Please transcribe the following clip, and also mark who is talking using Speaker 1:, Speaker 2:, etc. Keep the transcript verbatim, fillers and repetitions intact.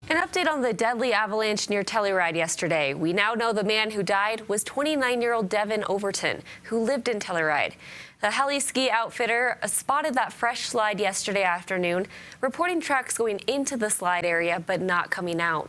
Speaker 1: An update on the deadly avalanche near Telluride yesterday. We now know the man who died was twenty-nine-year-old Devin Overton, who lived in Telluride. The heli ski outfitter spotted that fresh slide yesterday afternoon, reporting tracks going into the slide area but not coming out.